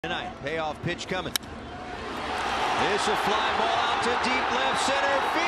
Tonight, payoff pitch coming. This will fly ball out to deep left center field.